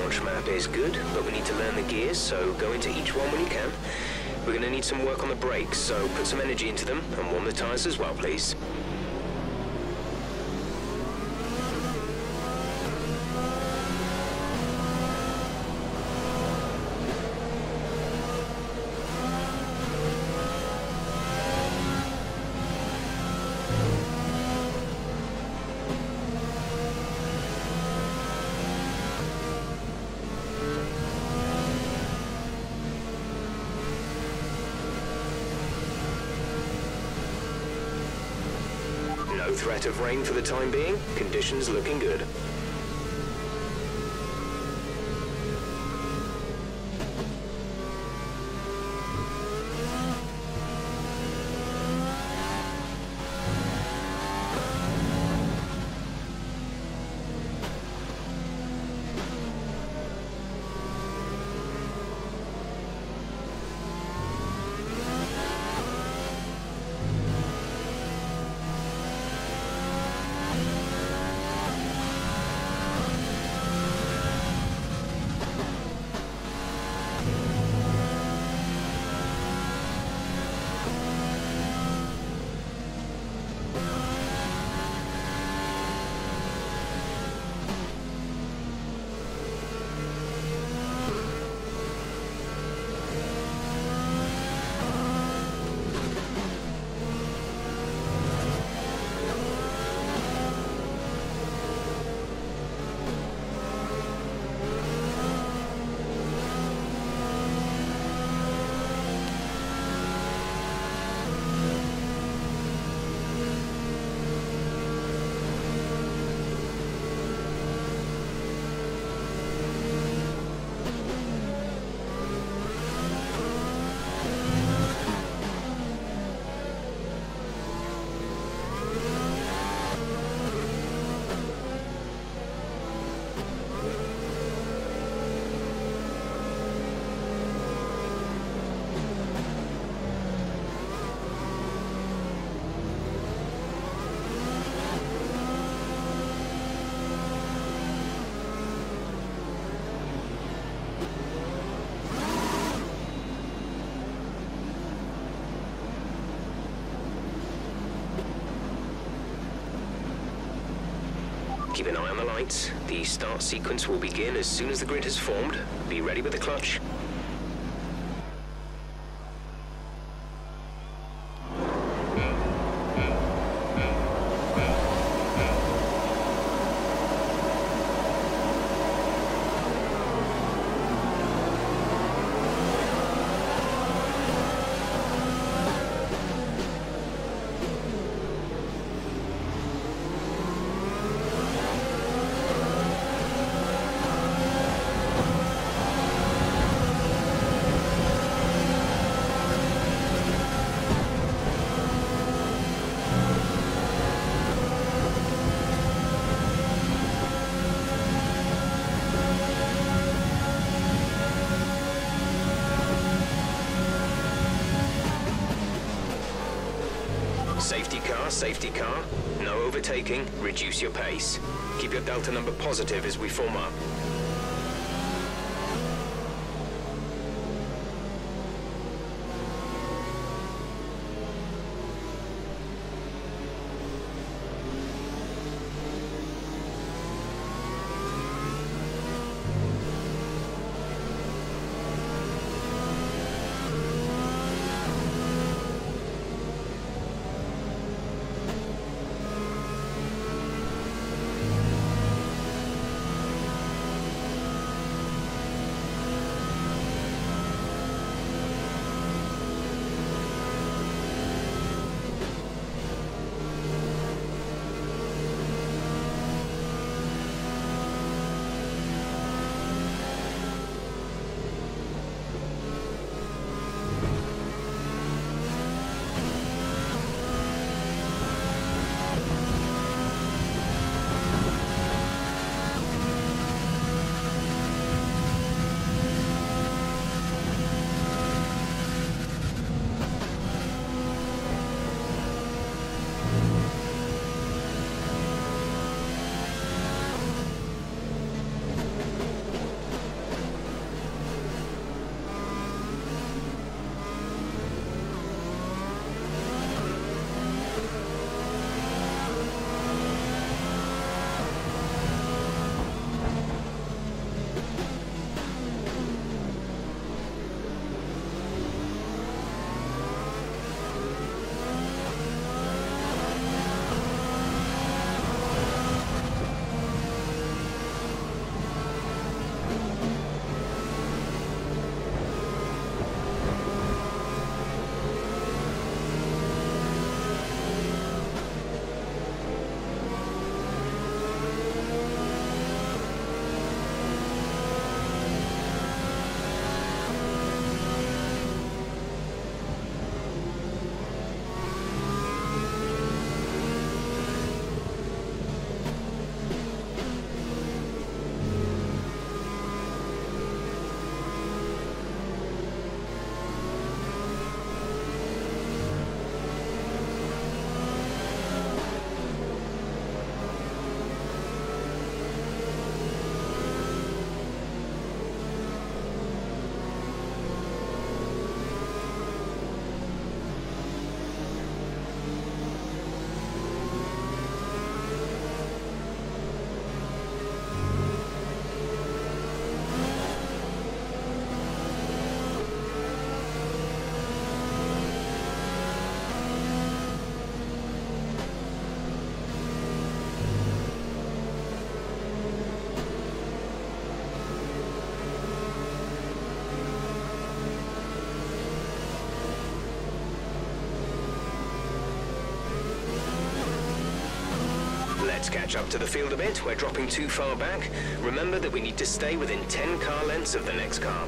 launch map is good, but we need to learn the gears, so go into each one when you can. We're going to need some work on the brakes, so put some energy into them and warm the tires as well, please. No threat of rain for the time being. Conditions looking good. Keep an eye on the lights. The start sequence will begin as soon as the grid has formed. Be ready with the clutch. Safety car. No overtaking. Reduce your pace. Keep your delta number positive as we form up. Let's catch up to the field a bit. We're dropping too far back. Remember that we need to stay within 10 car lengths of the next car.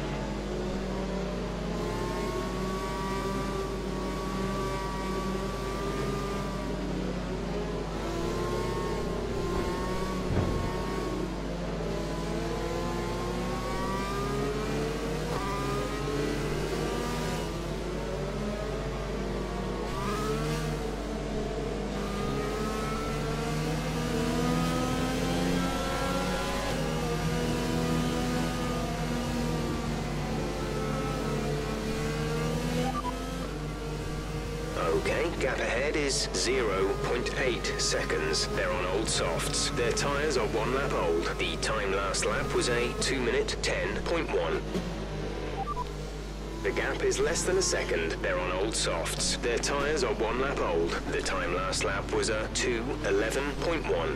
Okay, gap ahead is 0.8 seconds. They're on old softs. Their tyres are 1 lap old. The time last lap was a 2-minute 10.1. The gap is less than a second. They're on old softs. Their tyres are 1 lap old. The time last lap was a 2:11.1.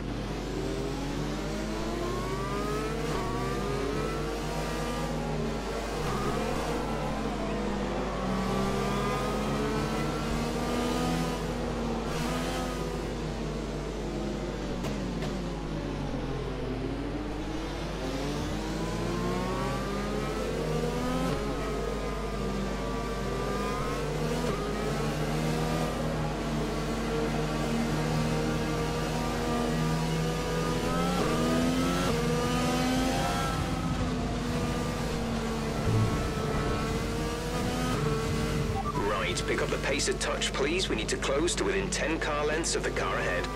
Pick up the pace a touch, please. We need to close to within 10 car lengths of the car ahead.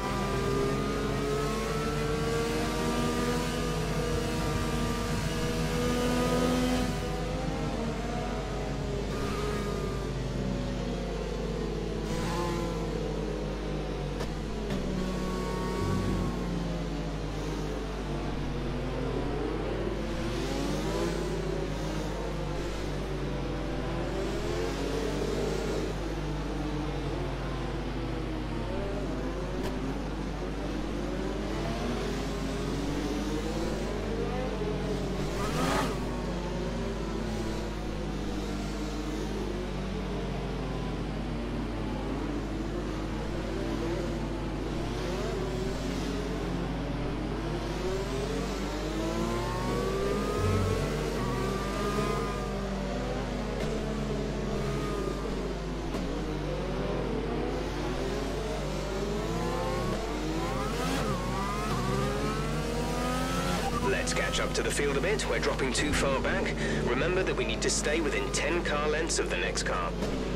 Let's catch up to the field a bit. We're dropping too far back. Remember that we need to stay within 10 car lengths of the next car.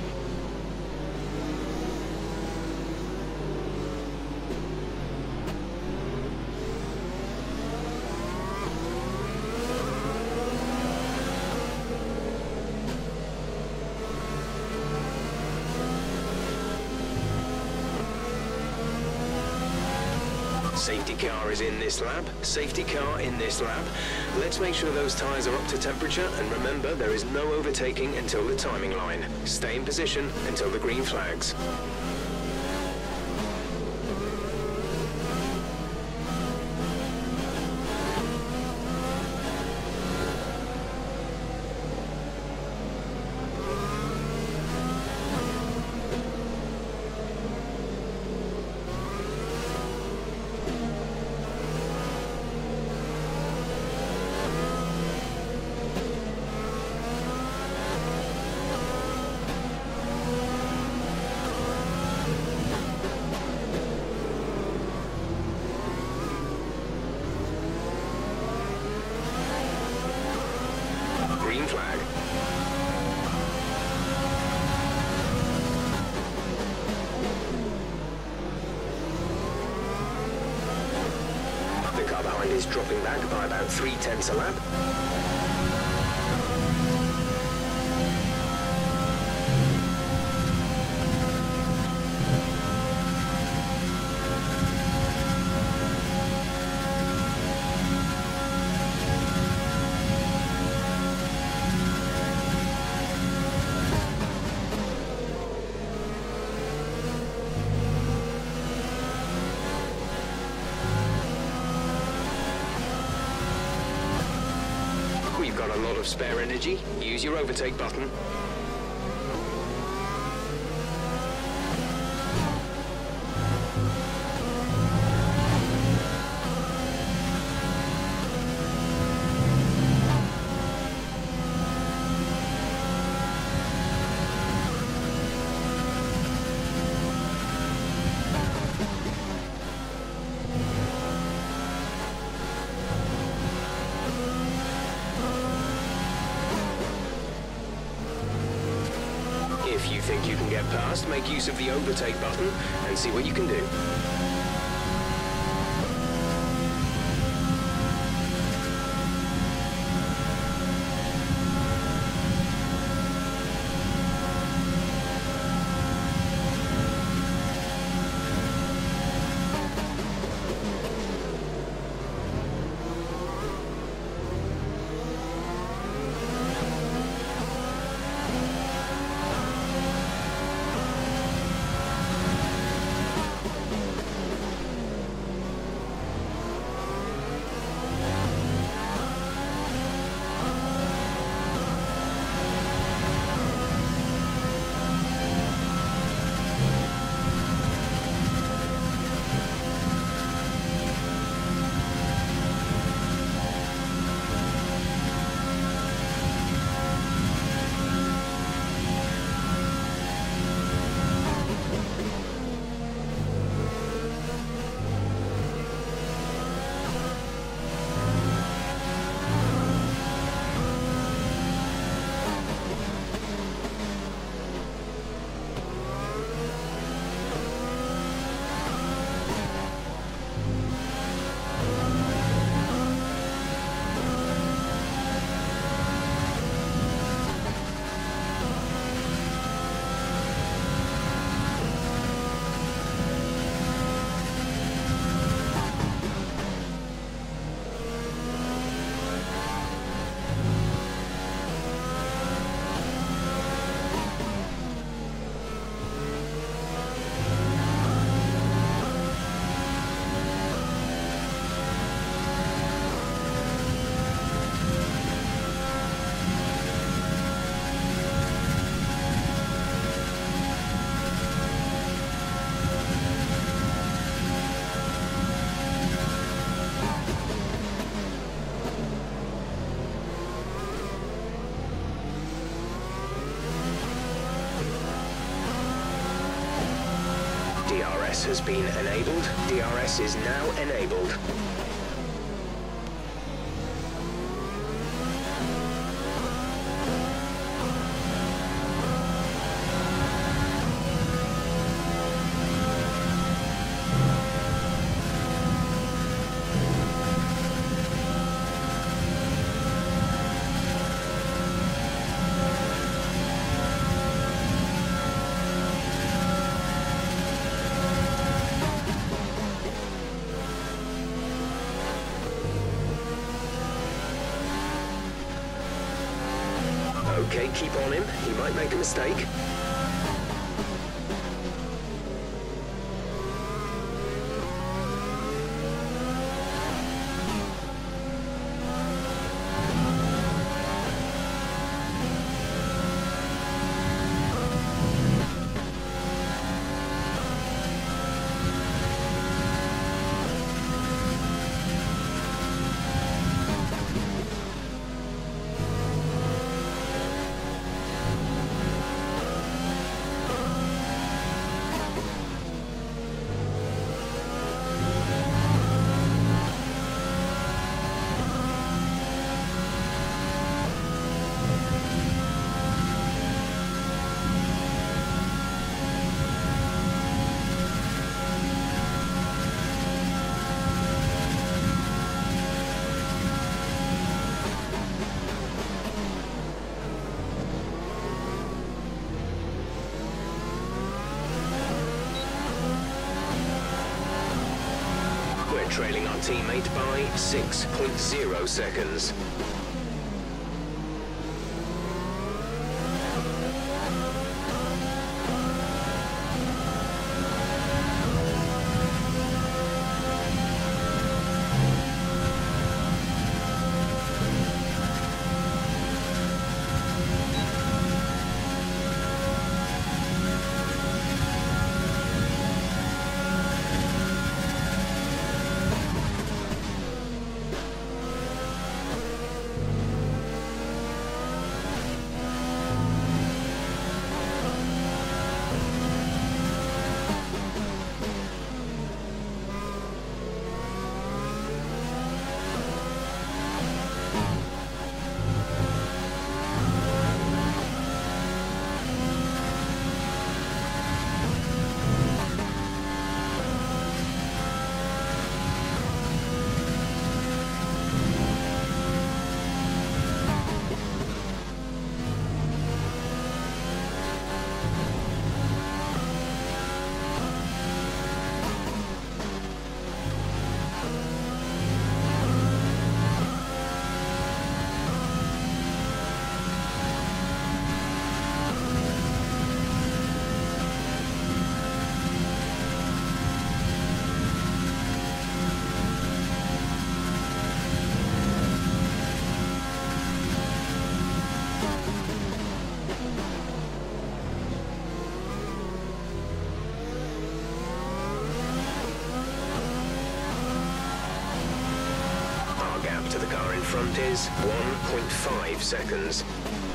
Safety car is in this lap. Safety car in this lap. Let's make sure those tyres are up to temperature, and remember there is no overtaking until the timing line. Stay in position until the green flags. Green flag. The car behind is dropping back by about 0.3 a lap. We've got a lot of spare energy. Use your overtake button. think you can get past, make use of the overtake button and see what you can do. DRS has been enabled. DRS is now enabled. Okay, keep on him. He might make a mistake. We're trailing our teammate by 6.0 seconds. to the car in front is 1.5 seconds.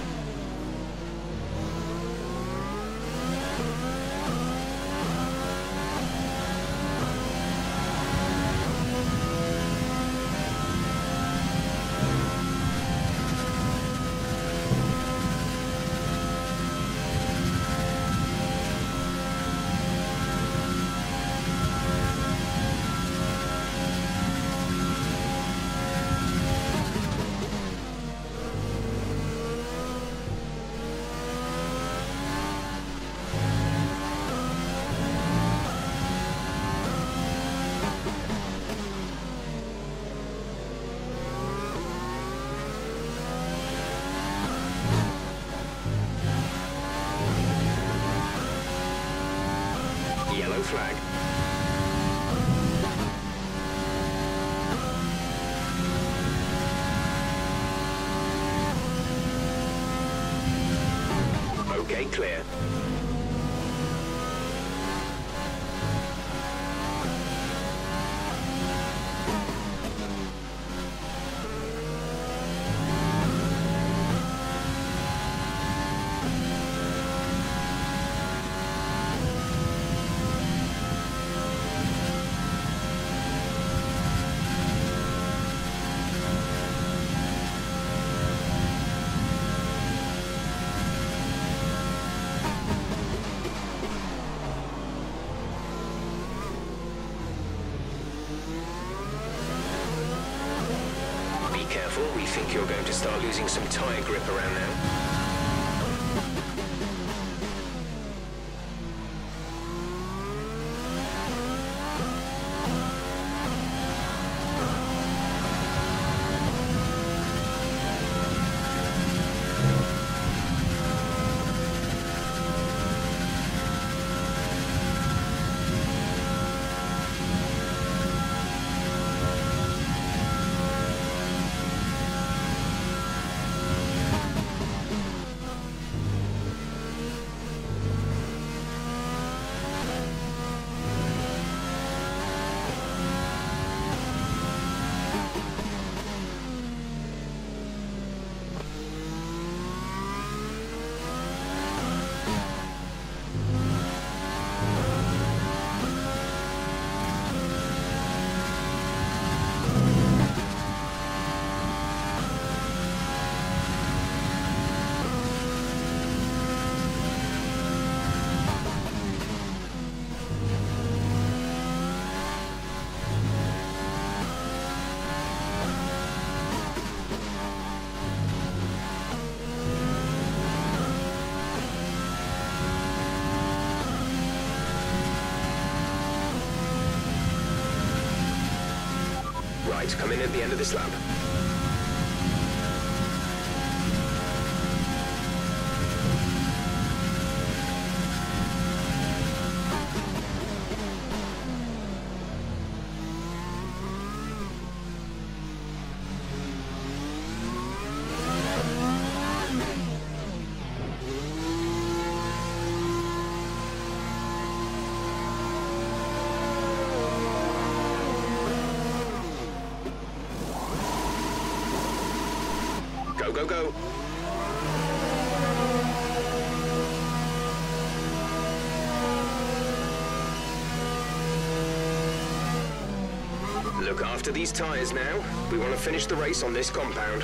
Yellow flag. Okay, clear. Careful, we think you're going to start losing some tyre grip around now. Right, come in at the end of this lap. Go, go, go. Look after these tyres now. We want to finish the race on this compound.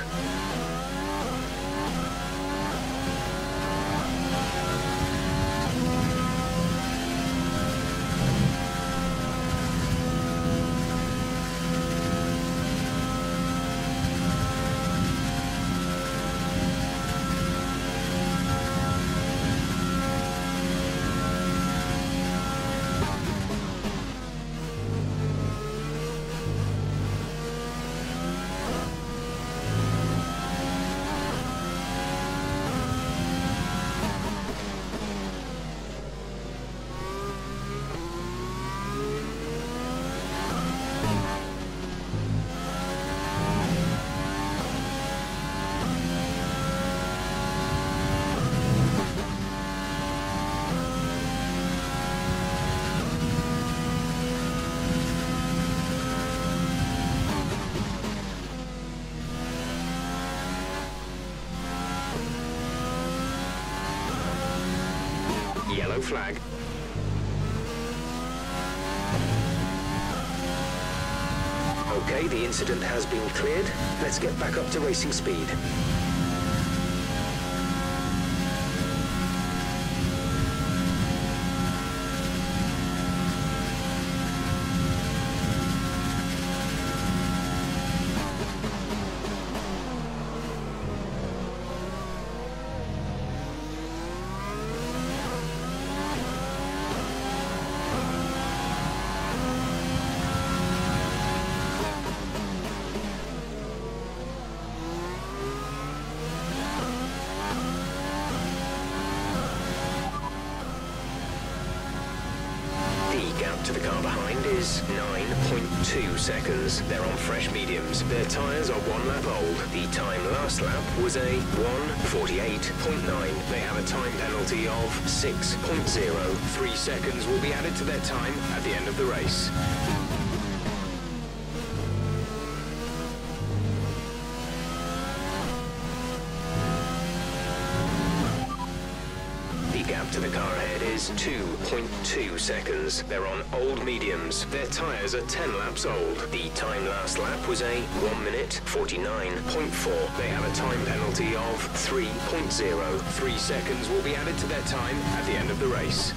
yellow flag. Okay, the incident has been cleared. Let's get back up to racing speed. To the car behind is 9.2 seconds. They're on fresh mediums. Their tyres are 1 lap old. The time last lap was a 1:48.9. They have a time penalty of 6.0. 3 seconds will be added to their time at the end of the race. To the car ahead is 2.2 seconds. They're on old mediums. Their tyres are 10 laps old. The time last lap was a 1:49.4. They have a time penalty of 3.0. 3 seconds will be added to their time at the end of the race.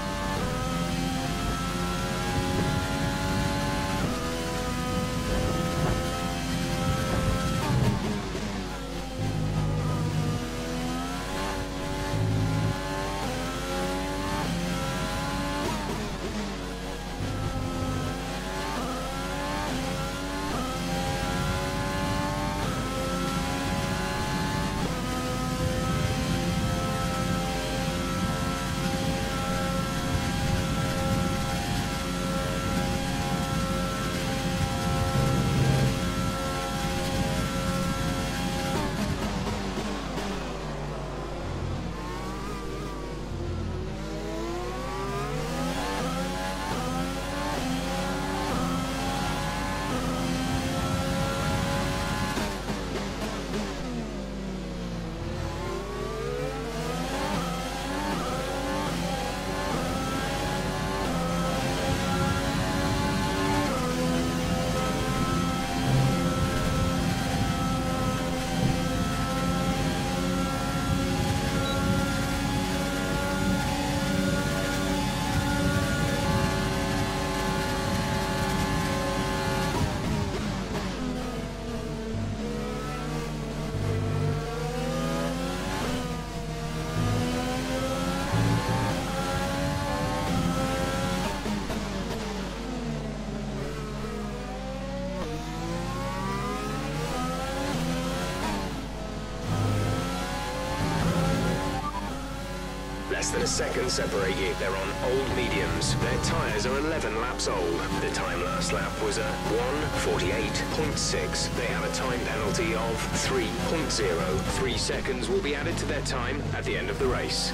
Less than a second separate you. They're on old mediums. Their tyres are 11 laps old. The time last lap was a 1:48.6. They have a time penalty of 3.0. 3 seconds will be added to their time at the end of the race.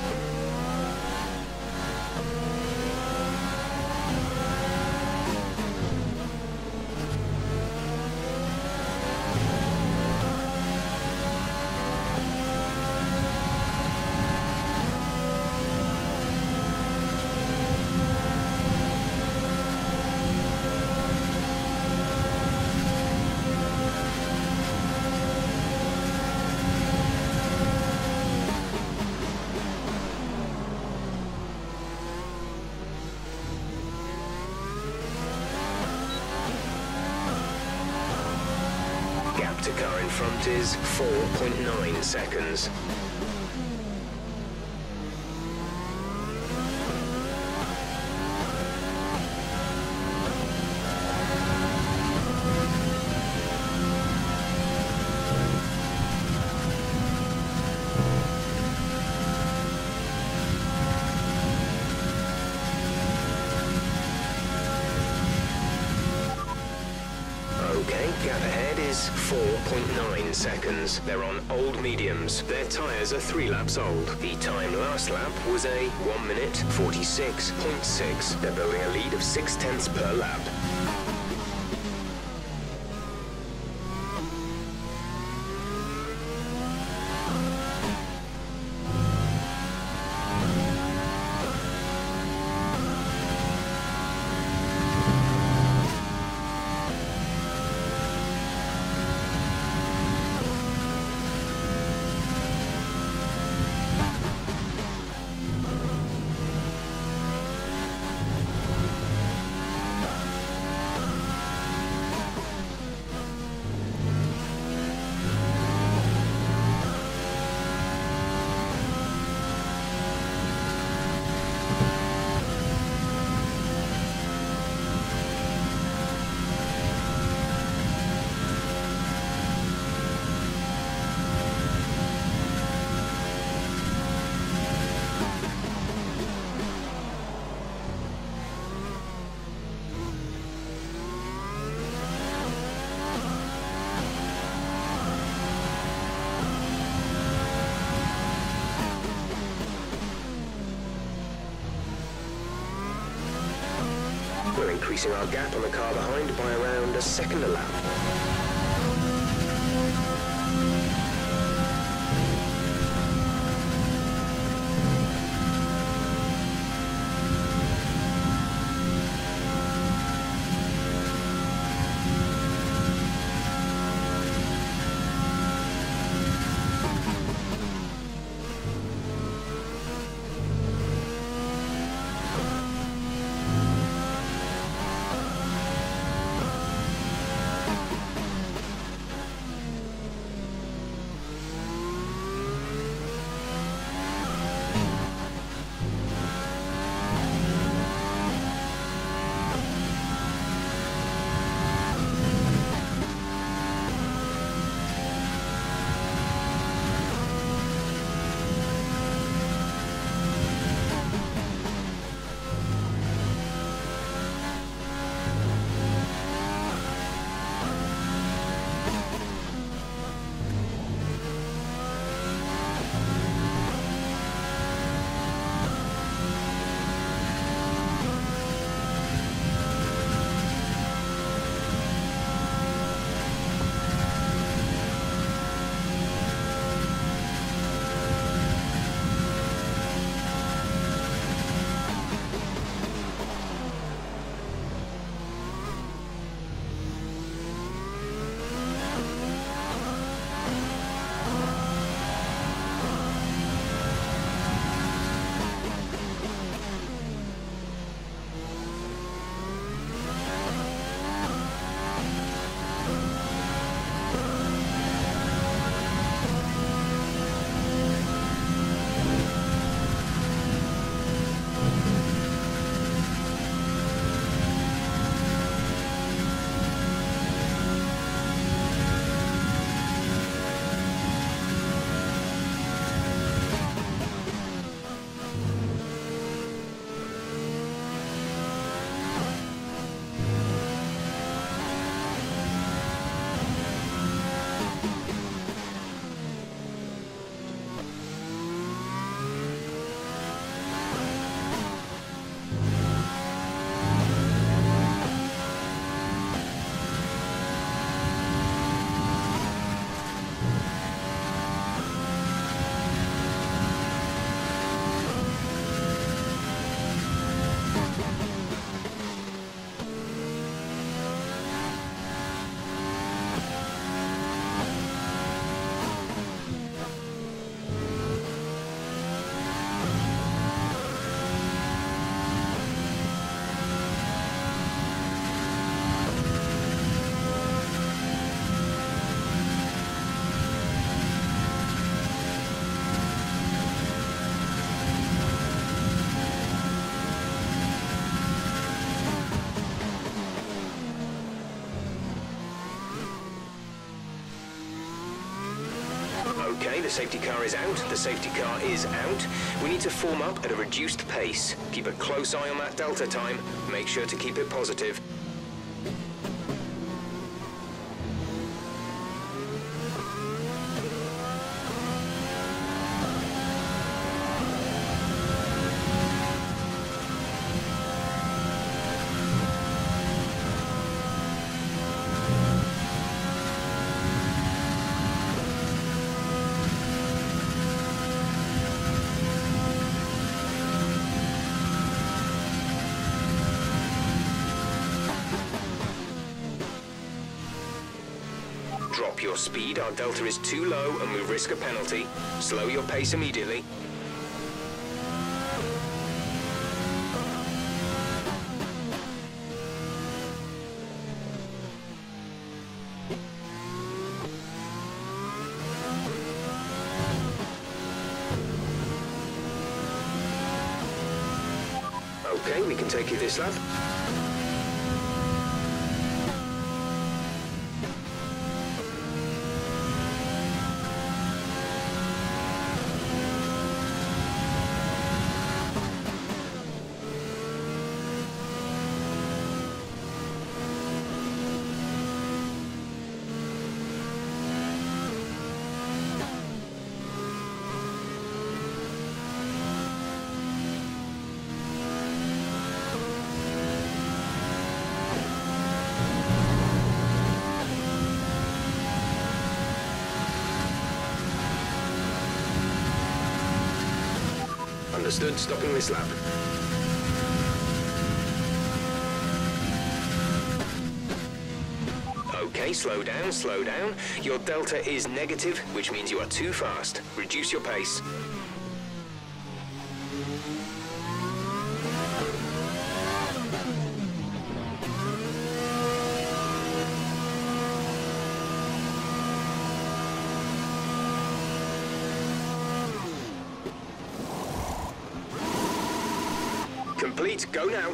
To car in front is 4.9 seconds. Okay, gap ahead is 4.9 seconds. They're on old mediums. Their tyres are 3 laps old. The time last lap was a 1:46.6. They're building a lead of 0.6 per lap. increasing our gap on the car behind by around a second a lap. Okay, the safety car is out. The safety car is out. We need to form up at a reduced pace. Keep a close eye on that delta time. Make sure to keep it positive. Drop your speed, our delta is too low and we risk a penalty. Slow your pace immediately. Okay, we can take you this lap. Understood, stopping this lap. Okay, slow down, slow down. Your delta is negative, which means you are too fast. Reduce your pace. Complete, go now.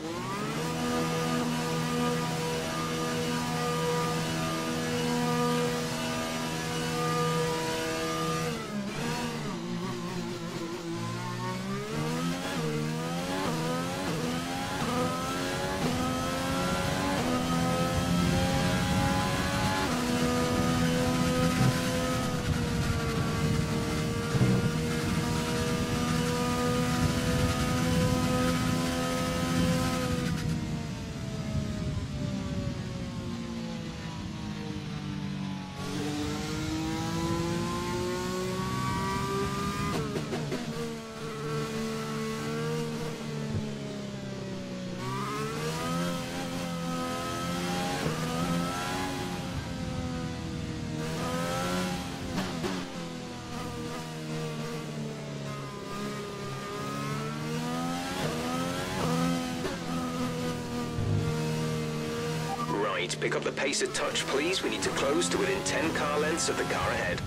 Pick up the pace a touch, please. We need to close to within 10 car lengths of the car ahead.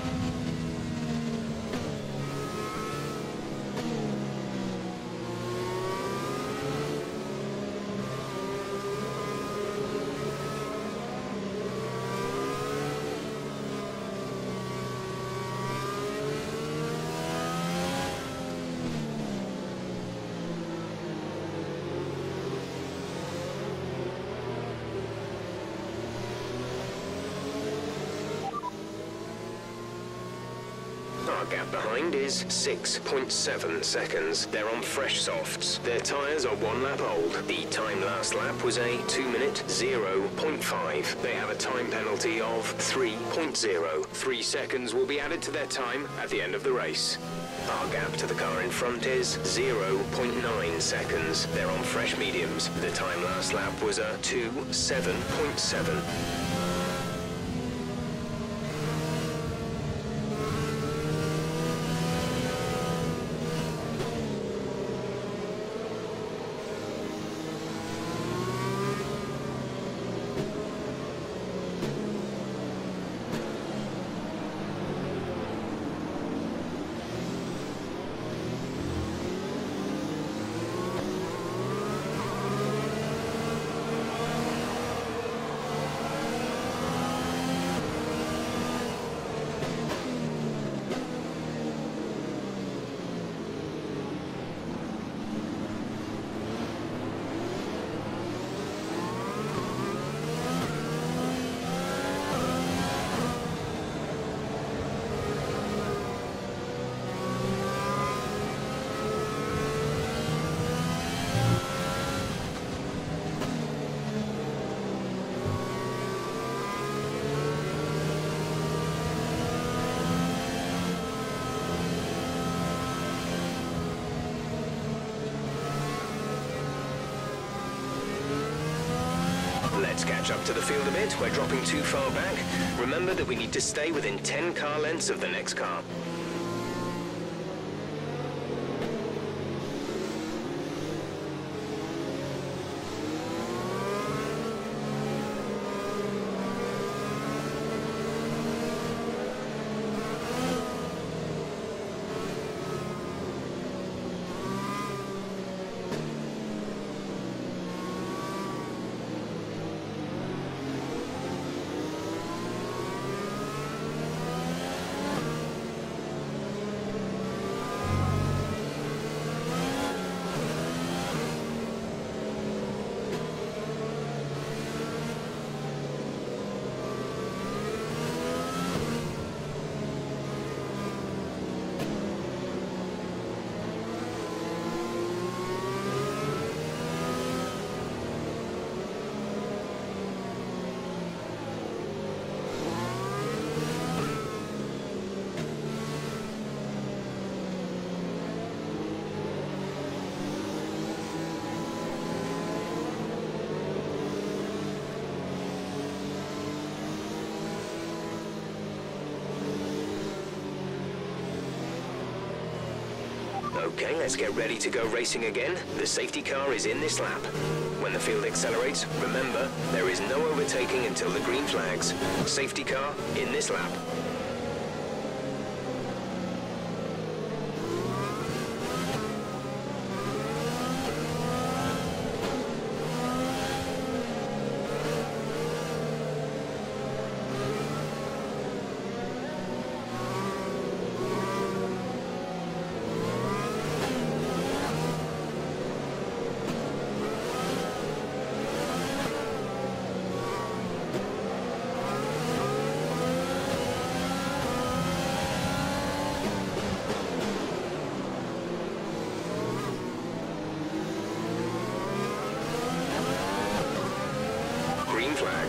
Our gap behind is 6.7 seconds. They're on fresh softs. Their tyres are 1 lap old. The time last lap was a 2-minute 0.5. They have a time penalty of 3.0. 3 seconds will be added to their time at the end of the race. Our gap to the car in front is 0.9 seconds. They're on fresh mediums. The time last lap was a 2.7.7. Let's catch up to the field a bit. We're dropping too far back. Remember that we need to stay within 10 car lengths of the next car. Okay, let's get ready to go racing again. The safety car is in this lap. When the field accelerates, remember, there is no overtaking until the green flags. Safety car in this lap. Green flag.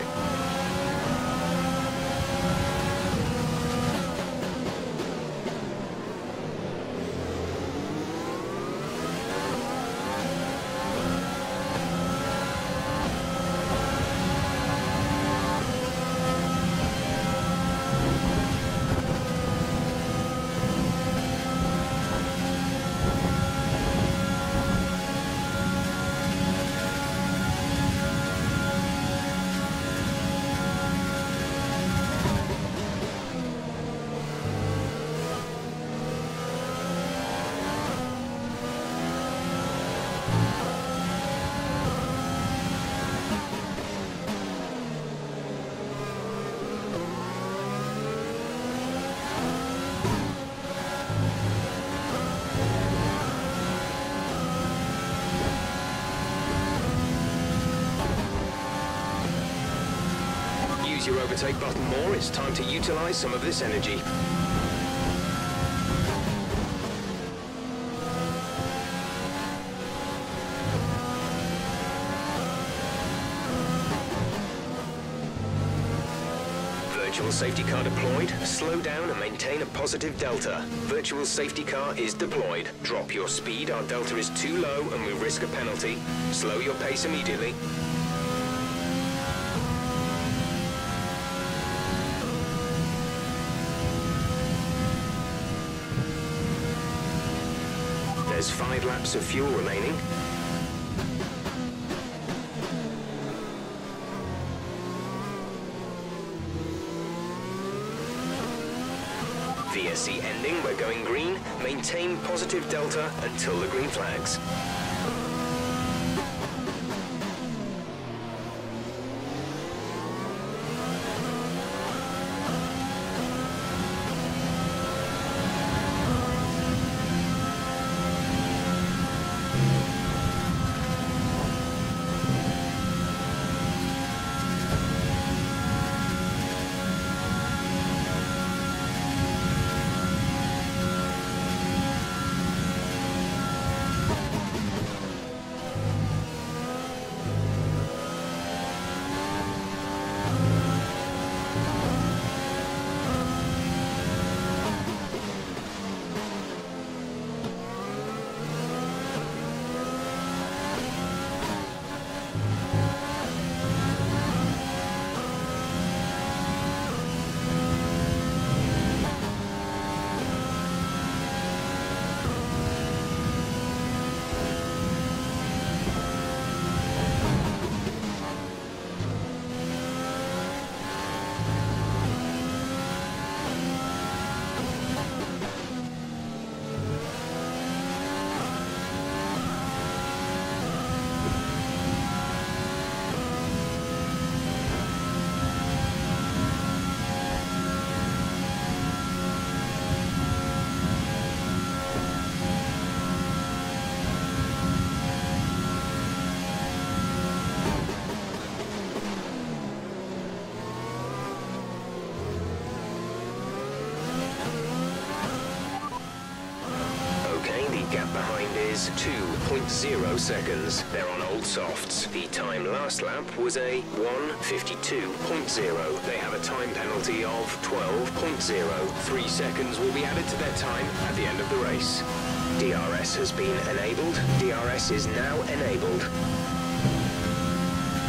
Use your overtake button more. It's time to utilize some of this energy. Virtual safety car deployed. Slow down and maintain a positive delta. Virtual safety car is deployed. Drop your speed. Our delta is too low and we risk a penalty. Slow your pace immediately. There's 5 laps of fuel remaining. VSC ending, we're going green. Maintain positive delta until the green flags. Gap behind is 2.0 seconds. They're on old softs. The time last lap was a 1:52.0. They have a time penalty of 12.0. 3 seconds will be added to their time at the end of the race. DRS has been enabled. DRS is now enabled.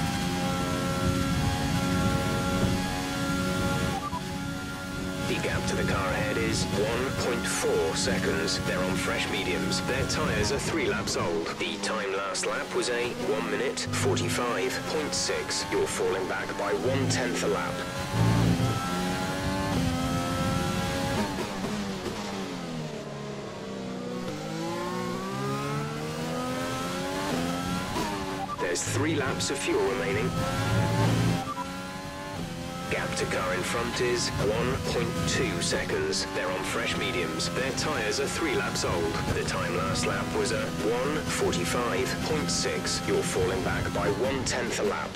The gap to The car ahead is 1.4 seconds. They're on fresh mediums. Their tyres are 3 laps old. The time last lap was a 1 minute 45.6. You're falling back by 1/10 a lap. There's 3 laps of fuel remaining. Gap to car in front is 1.2 seconds. They're on fresh mediums. Their tyres are 3 laps old. The time last lap was a 1:45.6. You're falling back by 1/10 a lap.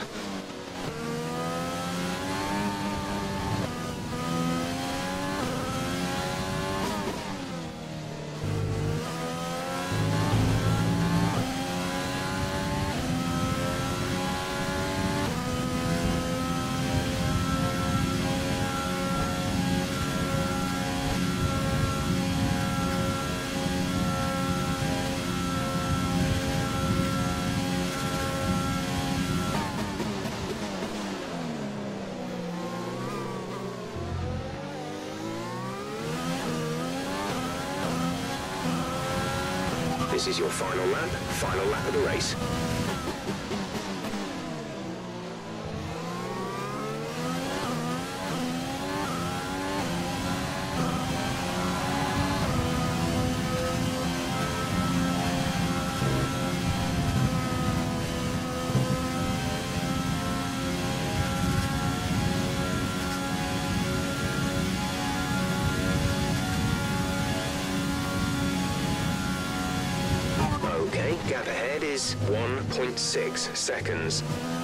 This is your final lap of the race. Okay, gap ahead is 1.6 seconds.